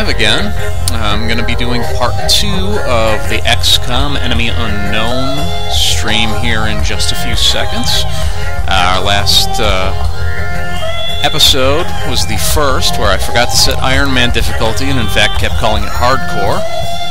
again. I'm going to be doing part 2 of the XCom Enemy Unknown stream here in just a few seconds. Our last episode was the first, where I forgot to set Iron Man difficulty and in fact kept calling it hardcore.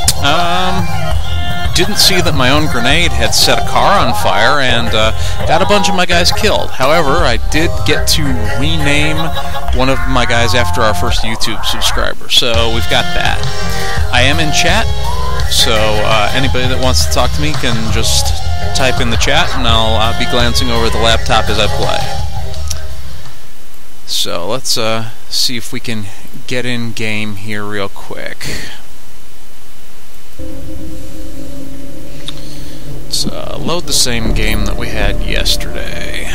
Didn't see that my own grenade had set a car on fire and got a bunch of my guys killed. However, I did get to rename one of my guys after our first YouTube subscriber, so we've got that. I am in chat, so anybody that wants to talk to me can just type in the chat and I'll be glancing over the laptop as I play. So let's see if we can get in game here real quick. Let's load the same game that we had yesterday.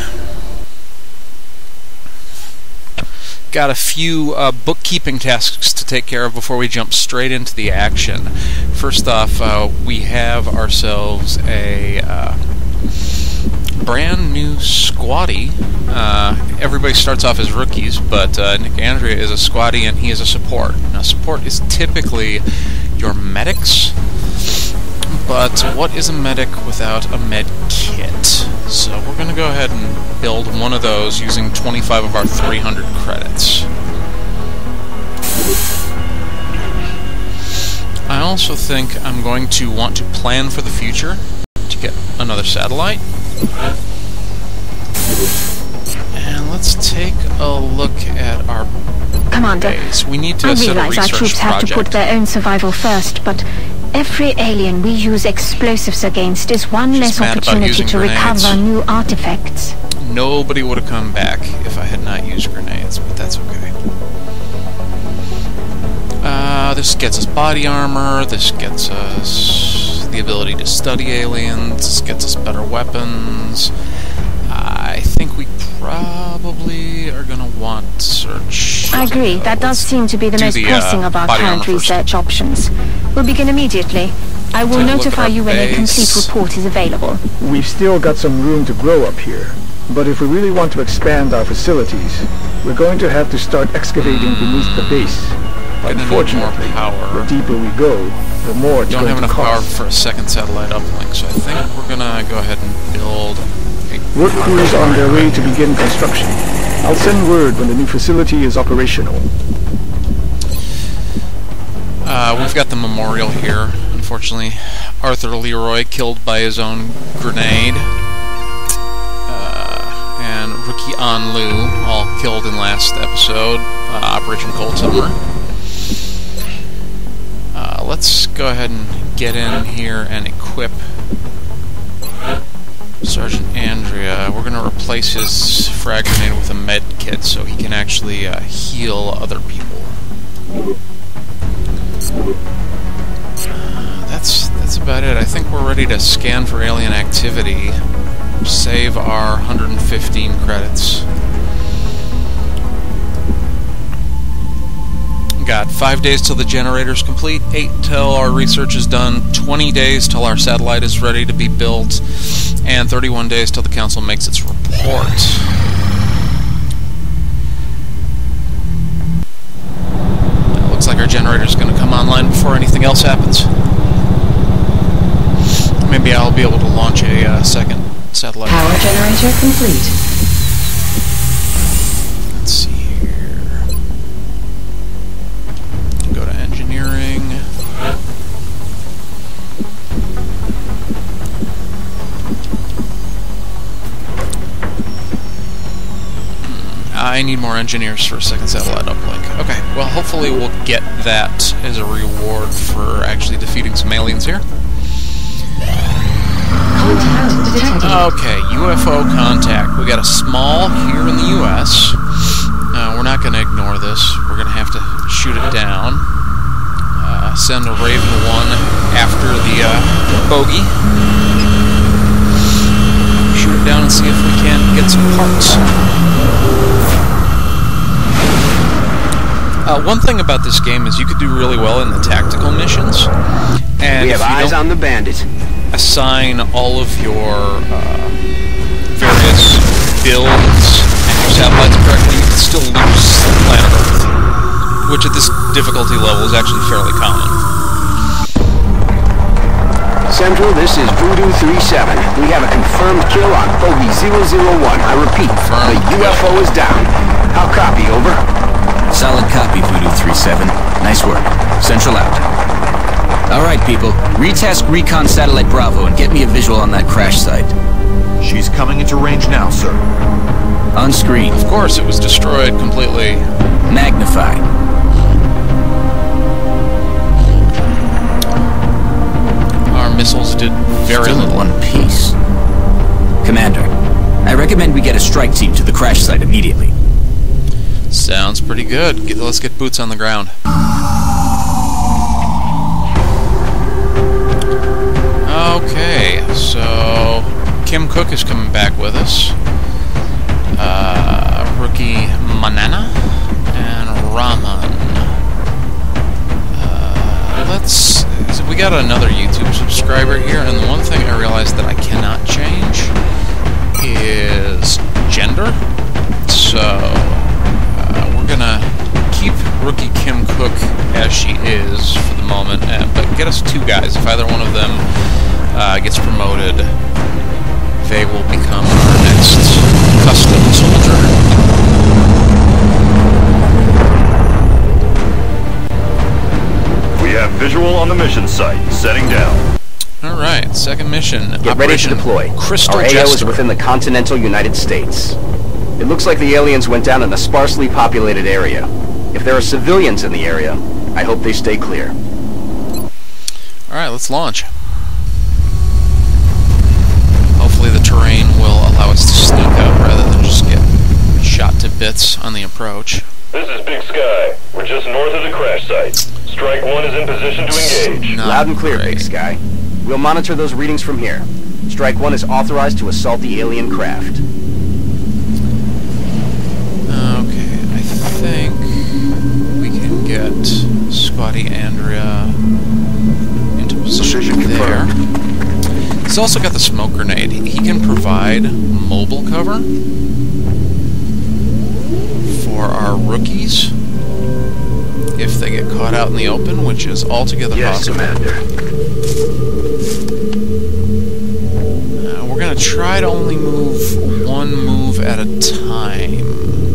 Got a few bookkeeping tasks to take care of before we jump straight into the action. First off, we have ourselves a brand new squatty. Everybody starts off as rookies, but Nick Andrea is a squatty and he is a support. Now, support is typically your medics. But what is a medic without a med kit? So we're going to go ahead and build one of those using 25 of our 300 credits. I also think I'm going to want to plan for the future to get another satellite. And let's take a look at our base. We need to set a research project. I realize our troops have to put their own survival first, but every alien we use explosives against is one less opportunity to recover new artifacts. Nobody would have come back if I had not used grenades, but that's okay. This gets us body armor, this gets us the ability to study aliens, this gets us better weapons. I think we probably are going to want to search. I agree. That does seem to be the most pressing of our current research options. We'll begin immediately. I will notify you when a complete report is available. We've still got some room to grow up here, but if we really want to expand our facilities, we're going to have to start excavating beneath the base. Unfortunately, the deeper we go, the more it's going to cost. Don't have enough power for a second satellite uplink, so I think we're going to go ahead and build work crews on their way to begin construction. I'll send word when the new facility is operational. We've got the memorial here. Unfortunately, Arthur Leroy killed by his own grenade. And Rookie An Lu, all killed in last episode, Operation Cold Summer. Let's go ahead and get in here and equip Sergeant Andrea. We're going to replace his frag grenade with a med kit so he can actually heal other people. That's about it. I think we're ready to scan for alien activity. Save our 115 credits. Got 5 days till the generator's complete, 8 till our research is done, 20 days till our satellite is ready to be built, and 31 days till the council makes its report. It looks like our generator's going to come online before anything else happens. Maybe I'll be able to launch a second satellite. Power generator complete. Let's see here. Go to engineering. I need more engineers for a second satellite uplink. Okay, well hopefully we'll get that as a reward for actually defeating some aliens here. Okay, UFO contact. We got a small here in the U.S. We're not going to ignore this. We're going to have to shoot it down. Send a Raven 1 after the bogey. Shoot it down and see if we can get some parts. One thing about this game is you could do really well in the tactical missions. And we have eyes on the bandit. Assign all of your various builds and your satellites correctly, you can still lose planet Earth. Which at this difficulty level is actually fairly common. Central, this is Voodoo 37. We have a confirmed kill on Bogey 001. I repeat, the UFO is down. I'll copy, over. Solid copy, Voodoo 37. Nice work. Central out. Alright, people. Retask Recon Satellite Bravo and get me a visual on that crash site. She's coming into range now, sir. On screen. Of course, it was destroyed completely. Magnify. Missiles did very Still little. in one piece. Commander, I recommend we get a strike team to the crash site immediately. Sounds pretty good. Let's get boots on the ground. Okay, so Kim Cook is coming back with us. Rookie Manana and Raman. We got another YouTube subscriber here, and the one thing I realized that I cannot change is gender. So we're gonna keep Rookie Kim Cook as she is for the moment, but get us two guys. If either one of them gets promoted, they will become our next custom soldier. We have visual on the mission site. Setting down. Alright, second mission. Get ready to deploy. Crystal Our AO Jester. is within the continental United States. It looks like the aliens went down in a sparsely populated area. If there are civilians in the area, I hope they stay clear. Alright, let's launch. Hopefully the terrain will allow us to sneak out rather than just get shot to bits on the approach. This is Big Sky. We're just north of the crash site. Strike 1 is in position to engage. Loud and clear, Big Sky. We'll monitor those readings from here. Strike 1 is authorized to assault the alien craft. Okay, I think we can get Squatty Andrea into position there. He's also got the smoke grenade. He can provide mobile cover for our rookies if they get caught out in the open, which is altogether possible. Commander. We're going to try to only move one move at a time.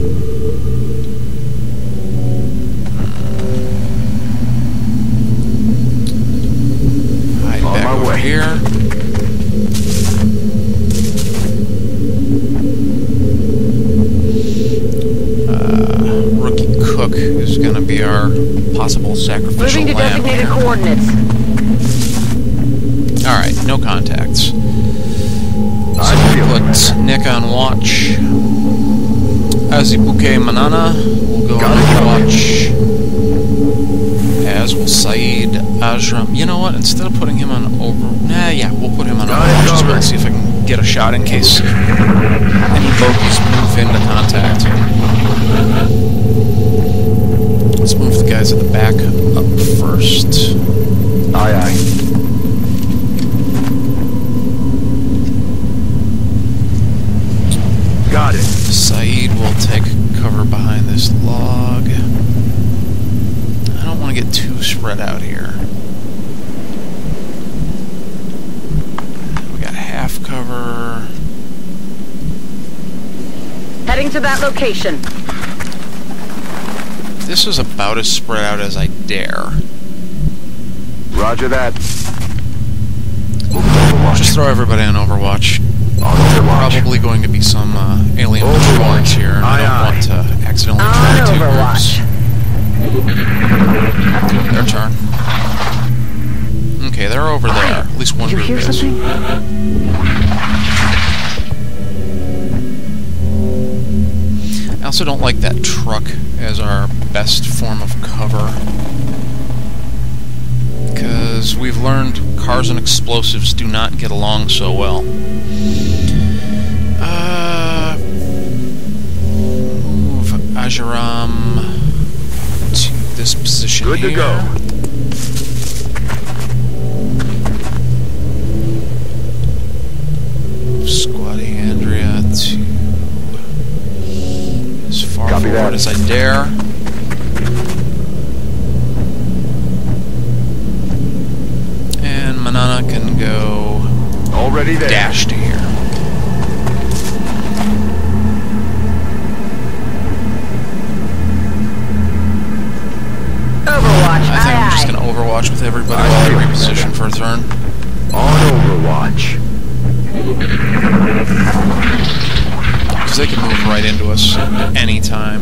Hide back over here. Rookie Cook is going to be our possible sacrificial moving to lamb designated here. coordinates. Alright, no contacts. So we'll put Nick on watch. Azibuke Manana will go on watch. As will Saeed Ajram. You know what? Instead of putting him on we'll put him on overwatch as well. See if I can get a shot in case any bogeys move into contact. Let's move the guys at the back up first. Aye, aye. Got it. Saeed will take cover behind this log. I don't want to get too spread out here. We got half cover. Heading to that location. This is about as spread out as I dare. Roger that. Just throw everybody on Overwatch. Probably going to be some alien patrols here, and I don't want to accidentally try two groups. Their turn. Okay, they're over there. At least one group is. I also don't like that truck as our best form of cover, because we've learned cars and explosives do not get along so well. Move Ajaram to this position here. Good to go. Squatty Andrea to as far forward as I dare. Manana can go already there. Dash to here. Overwatch. I think I'm just going to overwatch with everybody while I reposition for a turn. On Overwatch. Because they can move right into us anytime.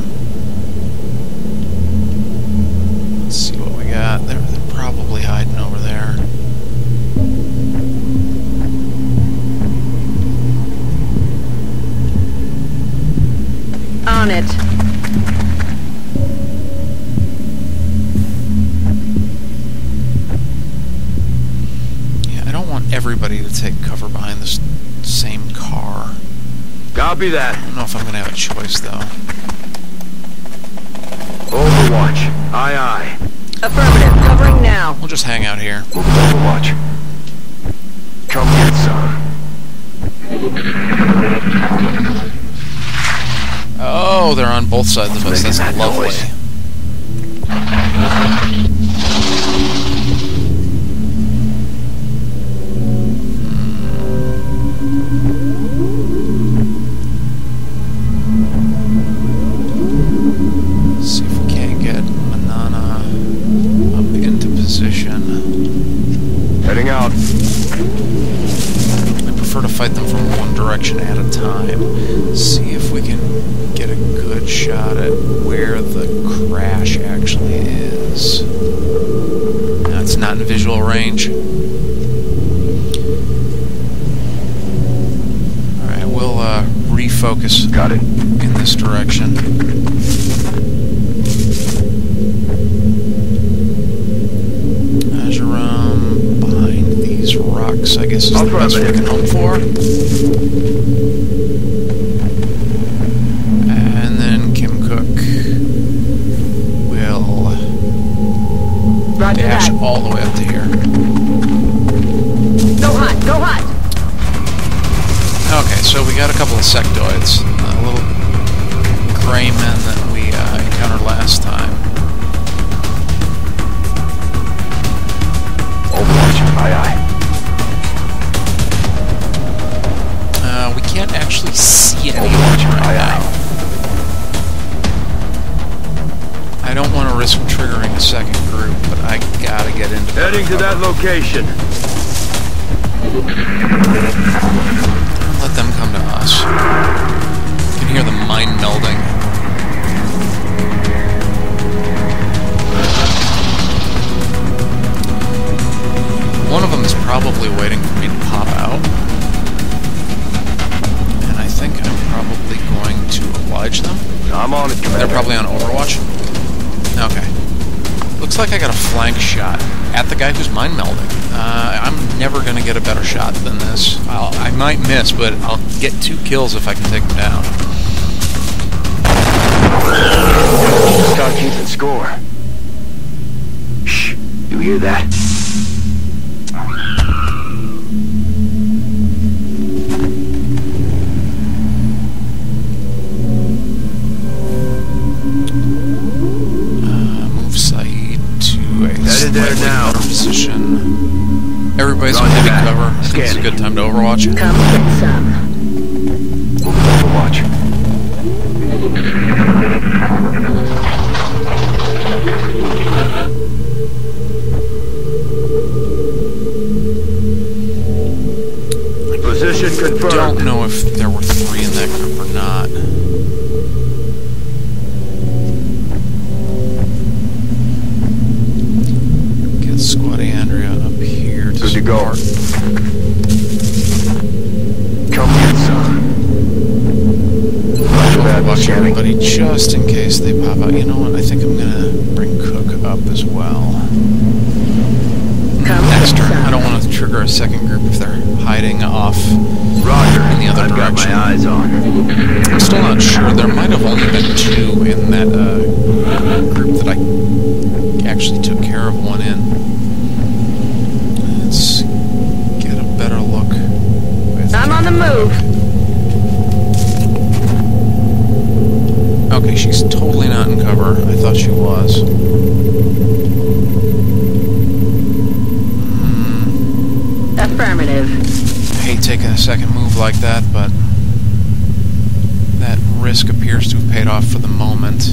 Let's see what we got. They're probably hiding over there. On it. Yeah, I don't want everybody to take cover behind this same car. Copy that. I don't know if I'm going to have a choice, though. Overwatch. Aye, aye. Affirmative. Covering now. We'll just hang out here. Move to Overwatch. Come get some. Oh, they're on both sides of us. That's lovely. See if we can't get Manana up into position. Heading out. I prefer to fight them from one direction at a time. See if we can get a good shot at where the crash actually is. Now, it's not in visual range. Alright, we'll refocus. Got it. In this direction. Azuram behind these rocks, I guess, is the best we can hope for. And then Kim Cook will dash all the way up to here. Go hot, go hot. Okay, so we got a couple of sectoids. A little gray men that we encountered last time. Overwatch. Aye, aye. We can't actually see any of them right now. I don't want to risk triggering a second group, but I gotta get into Heading to that location. Let them come to us. You can hear the mind melding. One of them is probably waiting for me to pop out. And I think I'm probably going to oblige them. I'm on it, Commander. They're probably on Overwatch? Okay. Looks like I got a flank shot at the guy who's mind melding. I'm never going to get a better shot than this. I might miss, but I'll get 2 kills if I can take him down. Start keeping score. Shh. You hear that? Slightly better position. Everybody's on heavy cover. I think it's a good time to Overwatch. Come get some. Move to Overwatch. Position confirmed. I don't know if there were 3 in that group or not. Squad Andrea up here to good to go. Come get some. Watch everybody just in case they pop out. You know what? I think I'm gonna bring Cook up as well. Next turn. I don't want to trigger a second group if they're hiding off Roger. in the other direction. Got my eyes on. I'm still not sure. There might have only been 2 in that group that I actually took care of one in. Let's get a better look. I'm on the move. Okay, she's totally not in cover. I thought she was. second move like that, but that risk appears to have paid off for the moment.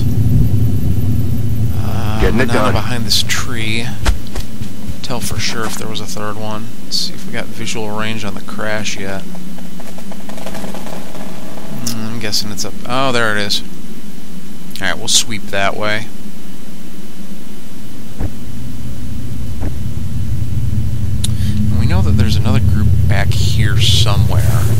Getting it done. Behind this tree. Tell for sure if there was a third one. Let's see if we got visual range on the crash yet. I'm guessing it's up. Oh, there it is. Alright, we'll sweep that way. And we know that there's another group back here somewhere.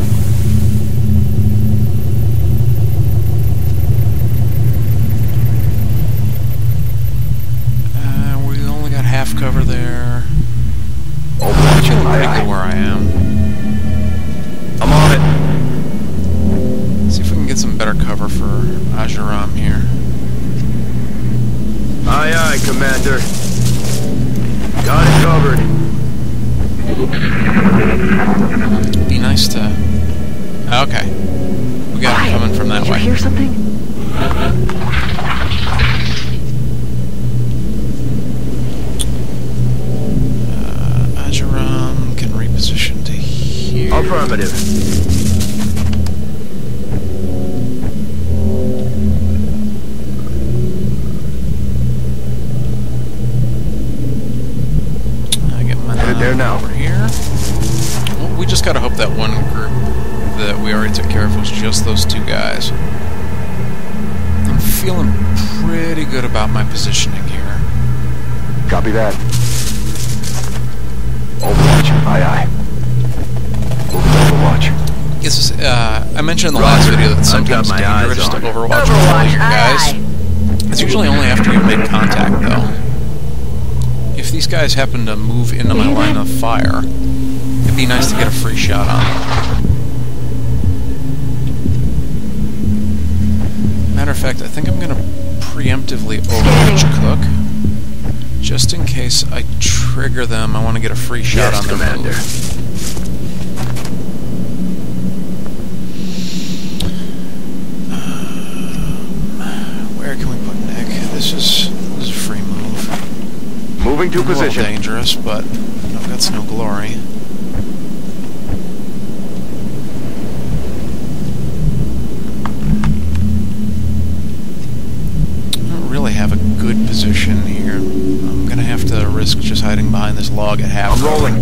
We only got half cover there. I'm feeling pretty good where I am. I'm on it. See if we can get some better cover for Ajaram here. Aye, aye, Commander. Got it covered. Be nice to... Okay. We got him coming from that way. Did you hear something? Ajaram can reposition to here. Affirmative. There now. Over here. Well, we just gotta hope that one group that we already took care of was just those two guys. I'm feeling pretty good about my positioning here. Copy that. Overwatch. Aye, aye. Overwatch. Yes, I mentioned in the last video that sometimes it's dangerous to overwatch with all your guys. It's usually only after you've made contact, though. If these guys happen to move into my line of fire, it'd be nice to get a free shot on them. Matter of fact, I think I'm going to preemptively overwatch Cook. Just in case I trigger them, I want to get a free shot on their move. Where can we put Nick? This is a free move. Moving to position. A little dangerous, but no guts, no glory. I don't really have a good position here. I'm gonna have to risk just hiding behind this log at half. I'm rolling.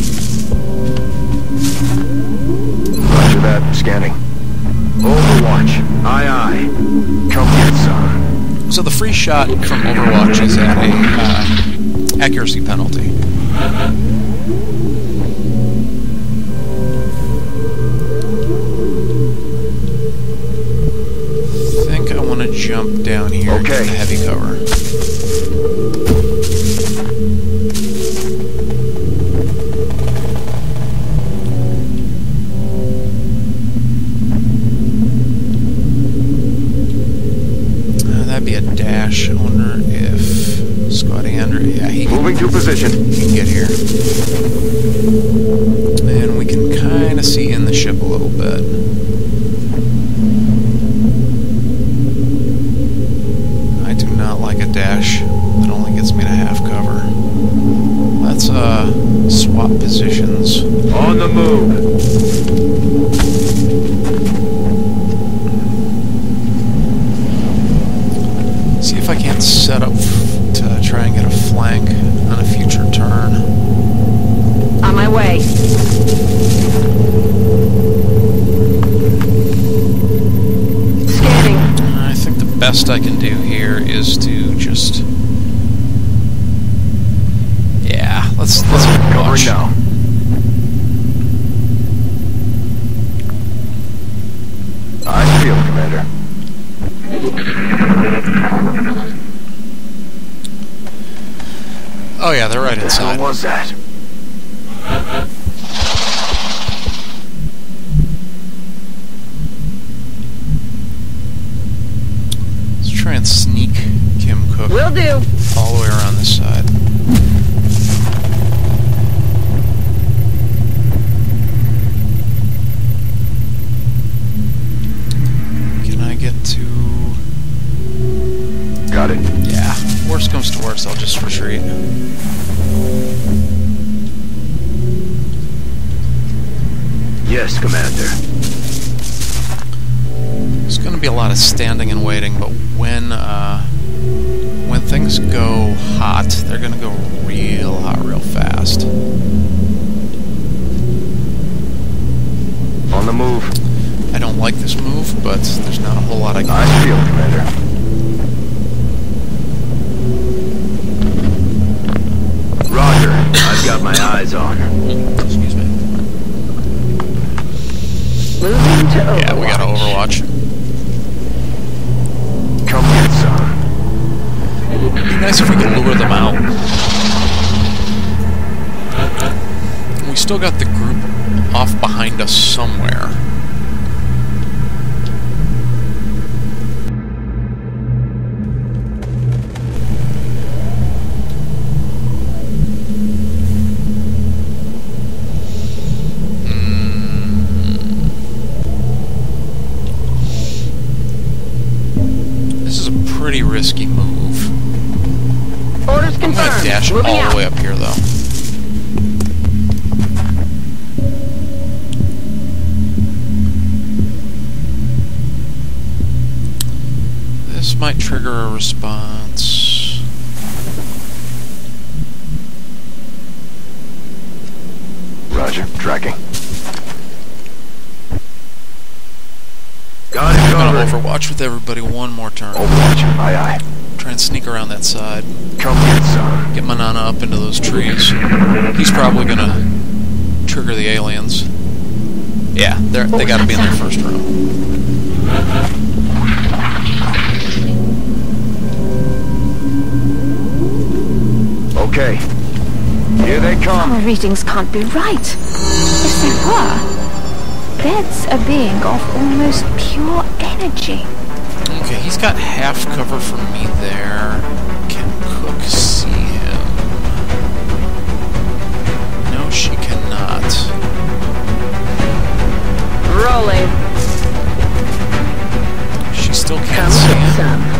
Roger that. Scanning. Overwatch. Aye, aye. Come here, son. So the free shot from Overwatch is at a accuracy penalty. I think I want to jump down here and get the heavy cover. That'd be a dash. I wonder if Scotty Andrew, yeah, he can, moving to position. He can get here. And we can kind of see in the ship a little bit. I do not like a dash that only gets me to half cover. Let's swap positions. On the move. See if I can't set up to try and get a flank on a future turn. On my way. Scanning. I think the best I can do here is to just... Yeah, let's watch. Now. I feel it, Commander. Oh yeah, they're right inside. What was that? Let's try and sneak Kim Cook. Will do. All the way around this side. Can I get to... Got it. Yeah. Worst comes to worst, I'll just retreat. Yes, Yes, Commander. There's going to be a lot of standing and waiting, but when things go hot, they're going to go real hot real fast. On the move. I don't like this move, but there's not a whole lot I can do. Icehill, Commander. Roger. I've got my eyes on. Excuse me. Moving to Overwatch. Yeah, we got to Overwatch. Come get some. It'd be nice if we could lure them out. We still got the group off behind us somewhere. This is a pretty risky move. Orders I'm confirmed. gonna dash Moving all out. the way up here, though. This might trigger a response. Roger. Tracking. Got it I'm covered. gonna Overwatch with everybody one more turn. Overwatch. Aye, aye. Try and sneak around that side. Come get some. Get my Nana up into those trees. He's probably gonna trigger the aliens. Yeah, they gotta be in their first row. Okay. Here they come. Our readings can't be right. If they were, that's a being of almost pure energy. Okay, he's got half cover from me there. Can Cook see him? No, she cannot. Rolling. She still can't Come see get him. some.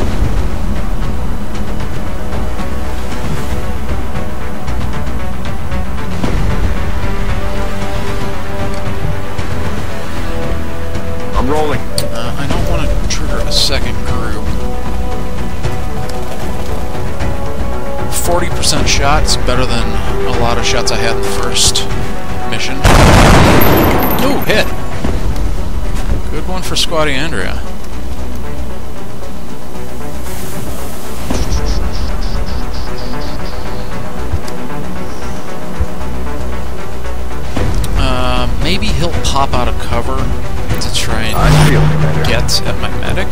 I'm rolling. I don't want to trigger a second group. 40% shot is better than a lot of shots I had in the first mission. Ooh, hit! Good one for Squatty Andrea. Maybe he'll pop out of cover to try and get at my medic.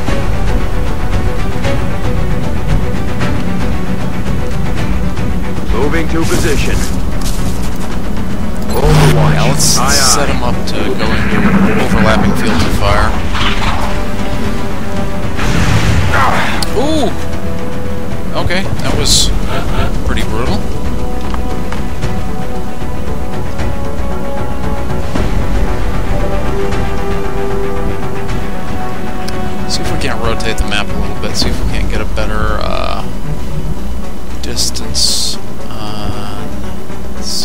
Moving to position. Overwatch. Yeah, let's set him up to go into overlapping fields of fire. Ooh! Okay, that was pretty brutal. See if we can't rotate the map a little bit, see if we can't get a better distance on... Let's see...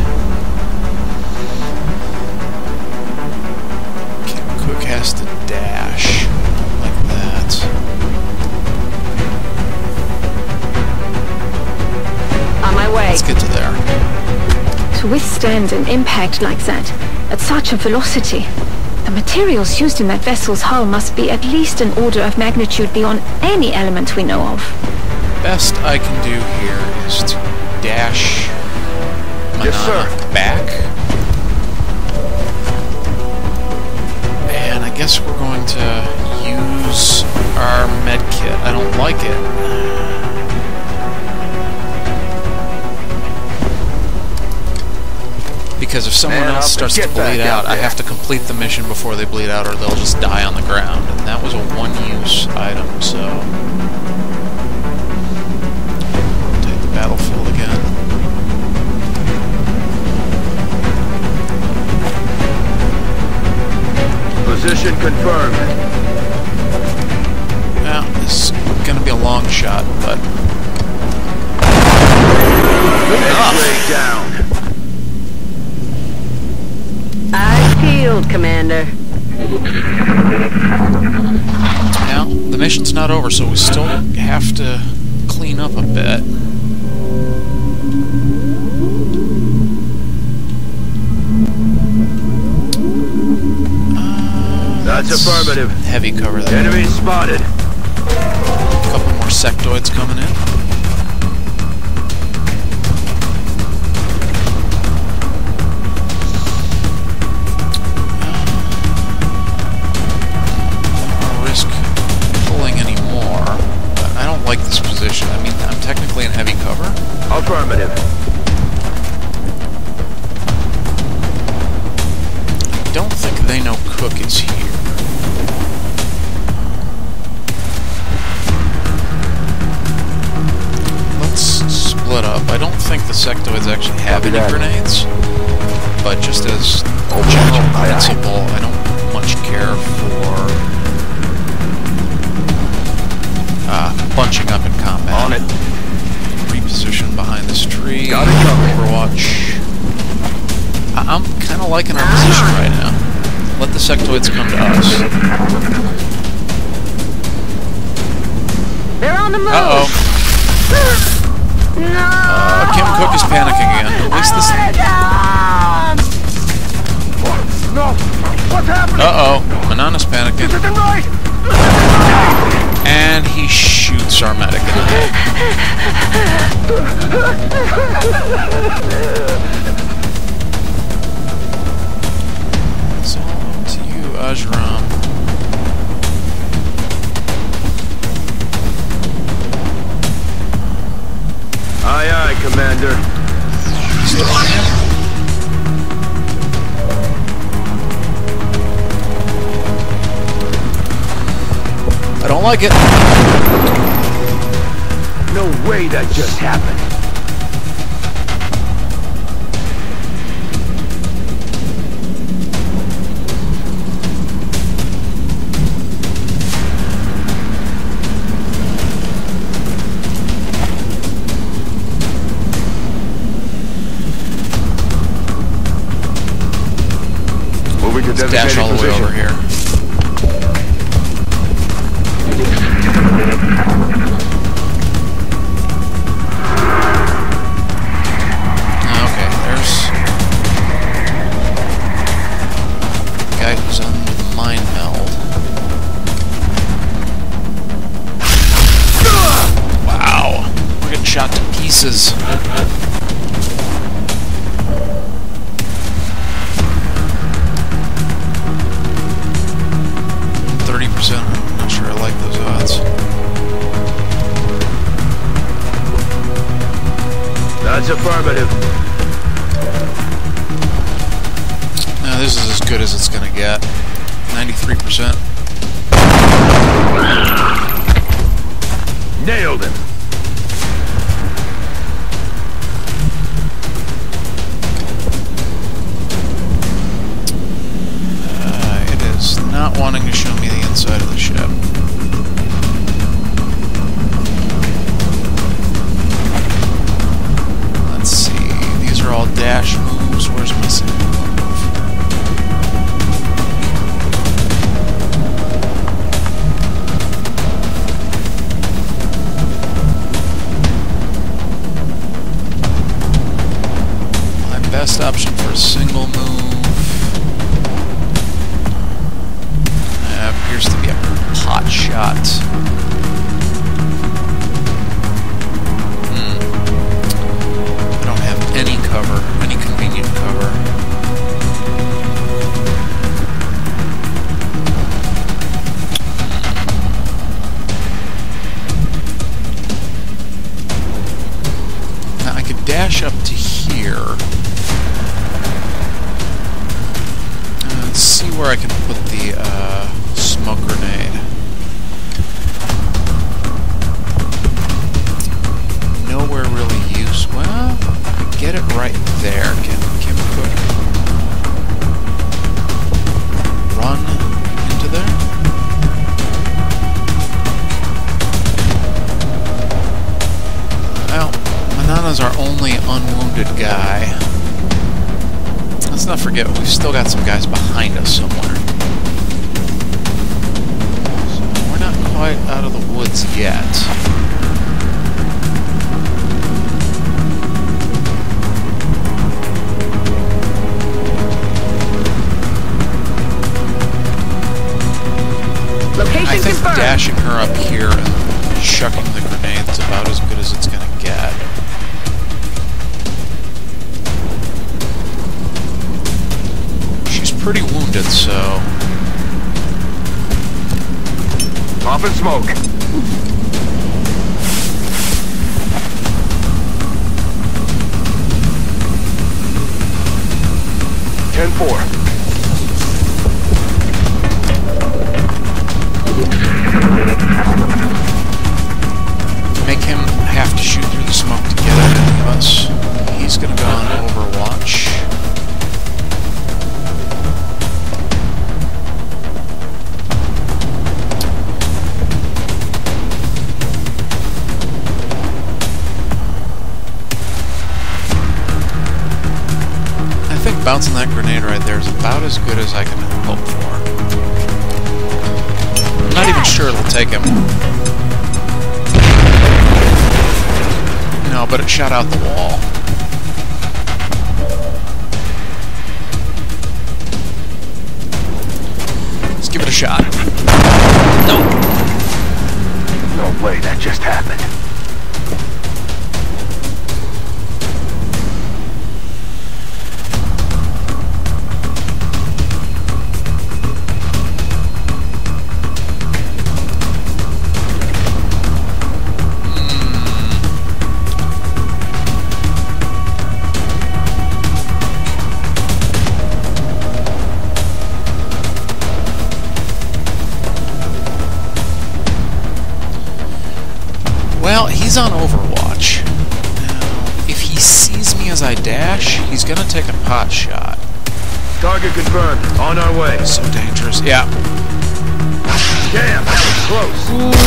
Cook has to dash like that. On my way. Let's get to there. To withstand an impact like that, at such a velocity, the materials used in that vessel's hull must be at least an order of magnitude beyond any element we know of. Best I can do here is to dash Manana back. And I guess we're going to use our med kit. I don't like it. Because if someone else starts to bleed out, I have to complete the mission before they bleed out or they'll just die on the ground. And that was a one-use item, so... Rotate the battlefield again. Position confirmed. Now, this is going to be a long shot, but... X-ray down. Commander. Now, the mission's not over, so we still have to clean up a bit. That's affirmative. Heavy cover there. Enemy spotted. A couple more sectoids coming in. Like this position. I mean, I'm technically in heavy cover. Affirmative. I don't think they know Cook is here. Let's split up. I don't think the sectoids actually have any grenades, but just as general principle, I don't much care for bunching up in combat. On it. Reposition behind this tree. Got it covered. Overwatch. I'm kind of liking our position right now. Let the sectoids come to us. They're on the move! Uh-oh. No! Kim Cook is panicking again. At least this... No! What's happening? Uh-oh. Manana's panicking. This isn't right! And he shoots our medic in the head. It's all up to you, Ajram. Aye, aye, Commander. Still on him? I don't like it. No way that just happened. Moving to Dash all the way over here. Okay, there's the guy who's under the mine meld. Wow, we're getting shot to pieces. 30%. I'm not sure I like those odds. That's affirmative. Now this is as good as it's gonna get. 93%. Nailed him. It is not wanting to show me the inside of the ship. Let's see. These are all dash moves. Where's my single move? My best option for a single move appears to be a pot shot. I don't have any cover, any convenient cover. Now I could dash up to here. Let's see where I can put the smoke grenade. Nowhere really used. Well, I get it right there. Can Kim Cook run into there? Well, Manana's our only unwounded guy. let's not forget we've still got some guys behind us somewhere. So we're not quite out of the woods yet. I think dashing her up here and chucking the grenade's about as good as it's gonna get. She's pretty wounded, so... Off and smoke. Ten-4. Make him have to shoot through the smoke to get at any of us. He's gonna go on Overwatch. I think bouncing that grenade right there is about as good as I can hope for. I'm not even sure it'll take him. No, but it shot out the wall. Let's give it a shot. No. No way, that just happened. Well, he's on Overwatch. Now, if he sees me as I dash, he's gonna take a pot shot. Target confirmed. On our way. So dangerous. Yeah. Damn, that was close.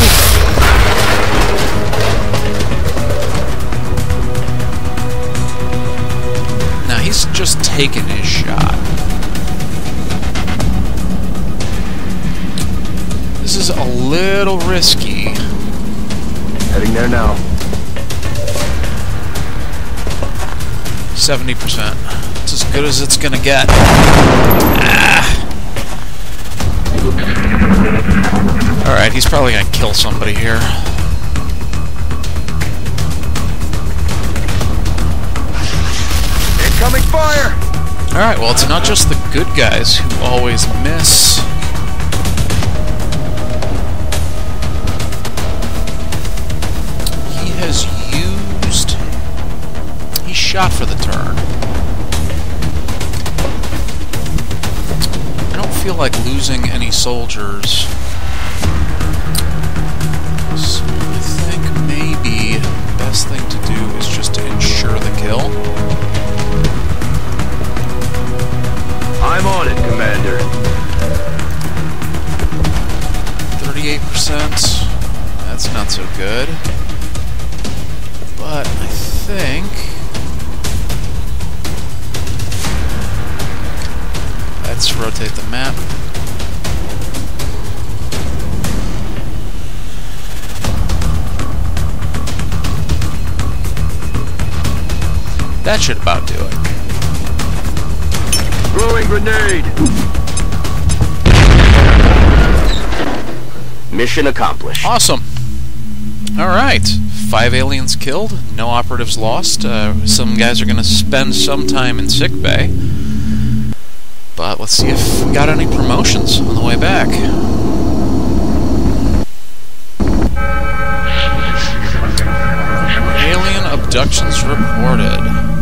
Now he's just taken his shot. This is a little risky. Heading there now. 70%. It's as good as it's gonna get. Ah. Alright, he's probably gonna kill somebody here. Incoming fire! Alright, well, it's not just the good guys who always miss. He shot for the turn. I don't feel like losing any soldiers. So I think maybe the best thing to do is just to ensure the kill. I'm on it, Commander. 38%. That's not so good. But I think... let's rotate the map. That should about do it. Throwing grenade! Mission accomplished. Awesome. Alright. 5 aliens killed, no operatives lost. Some guys are going to spend some time in sickbay. But let's see if we got any promotions on the way back. Alien abductions reported.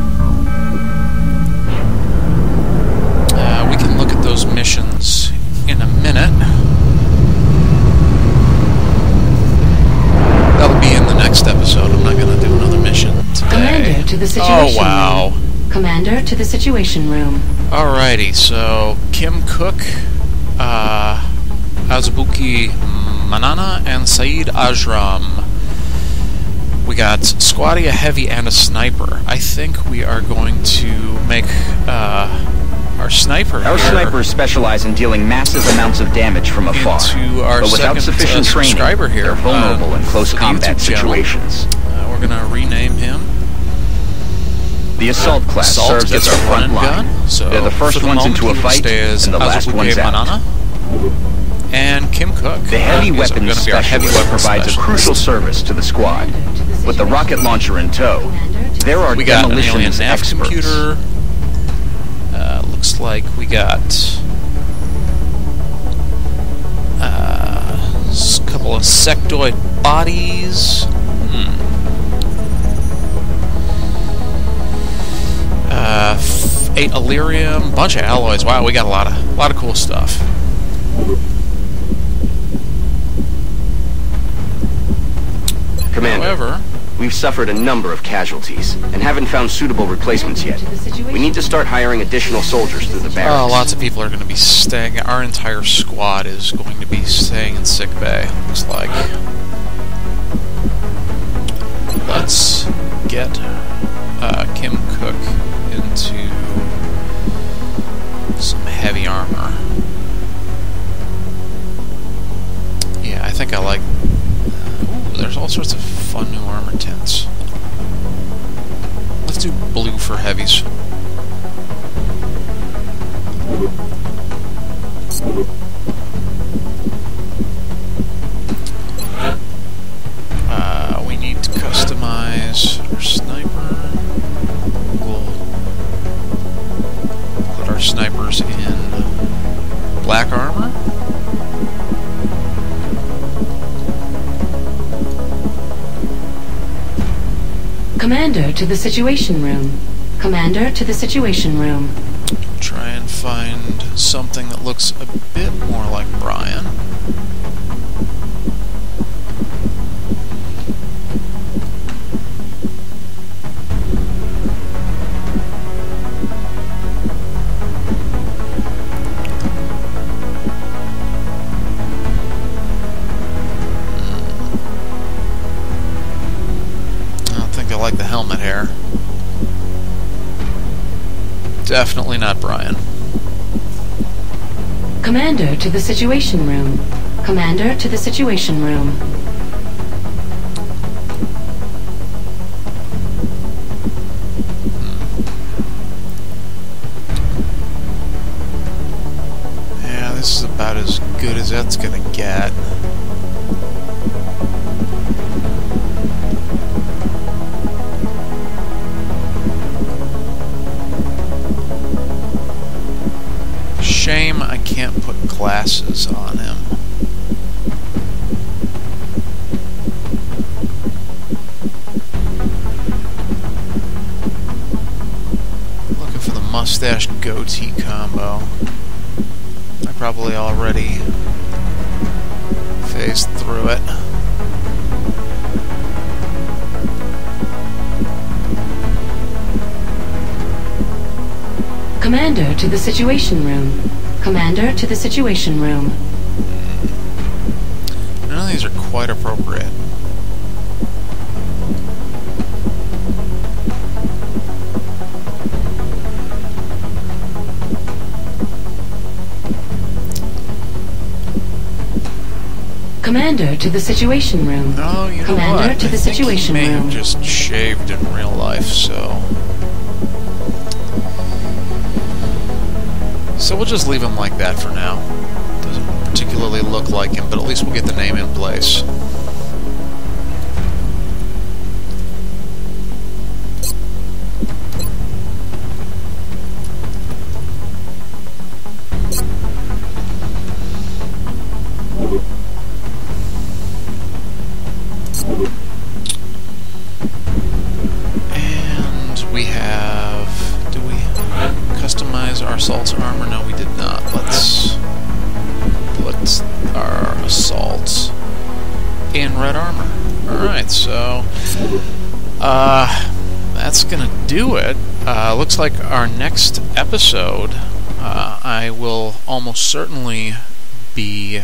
We can look at those missions in a minute. That'll be in the next episode. I'm not going to do another mission today. Commander to the situation wow. room. Commander to the situation room. Alrighty, so Kim Cook, Azubuki Manana, and Saeed Ajram. We got Squatty, a heavy, and a sniper. I think we are going to make our sniper Our here snipers specialize in dealing massive amounts of damage from afar, into our but without sufficient training, subscriber here, they're vulnerable in close for the combat YouTube channel. situations. We're gonna rename him. The assault class Assault serves gets as our a front run and line. gun, so They're the first for the ones moment, into a he will fight stay as and the last Azubuike ones out. Manana. And Kim Cook. The heavy is weapons gonna be our heavy specialist weapons provides a specialist. crucial service to the squad. With the rocket launcher in tow, there are We got an alien demolitions nav experts. computer. Looks like we got a couple of sectoid bodies. 8 Illyrium, bunch of alloys. Wow, we got a lot of cool stuff. Commander, However, we've suffered a number of casualties and haven't found suitable replacements yet. We need to start hiring additional soldiers through the barracks. lots of people are going to be staying. Our entire squad is going to be staying in sick bay. Looks like. Let's get Kim Cook into some heavy armor. Yeah, I think I like. Ooh, there's all sorts of fun new armor tints. Let's do blue for heavies. We need to customize our sniper. We'll put our snipers in black armor. Commander to the Situation Room. Commander to the Situation Room. Try and find something that looks a bit more like Brian. I like the helmet hair. Definitely not Brian. Commander to the Situation Room. Commander to the Situation Room. Yeah, this is about as good as that's gonna get. Shame I can't put glasses on him. Looking for the mustache goatee combo. I probably already phased through it. Commander to the Situation Room. Commander to the Situation Room. None of these are quite appropriate. Commander to the Situation Room. Oh, you know Commander what? to the Situation I think he may Room. have just shaved in real life, so we'll just leave him like that for now. Doesn't particularly look like him, but at least we'll get the name in place. And we have... do we customize our assault's armor? No, we did not. Let's put our assault in red armor. Alright, so that's gonna do it. Looks like our next episode I will almost certainly be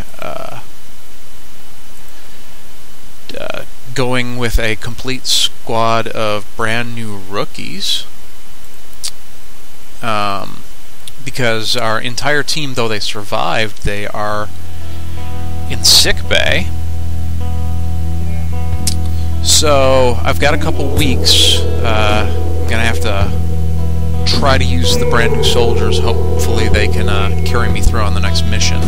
going with a complete squad of brand new rookies. because our entire team, though they survived, they are in sick bay. So I've got a couple weeks. I'm gonna have to try to use the brand new soldiers. Hopefully they can carry me through on the next mission.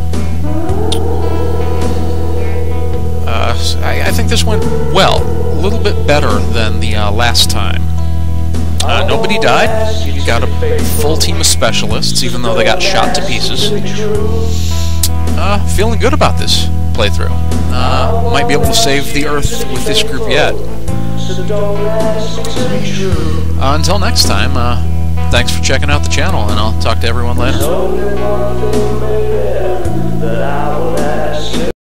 I think this went well, a little bit better than the last time. Nobody died. You got a full team of specialists, even though they got shot to pieces. Feeling good about this playthrough. Might be able to save the Earth with this group yet. Until next time, thanks for checking out the channel, and I'll talk to everyone later.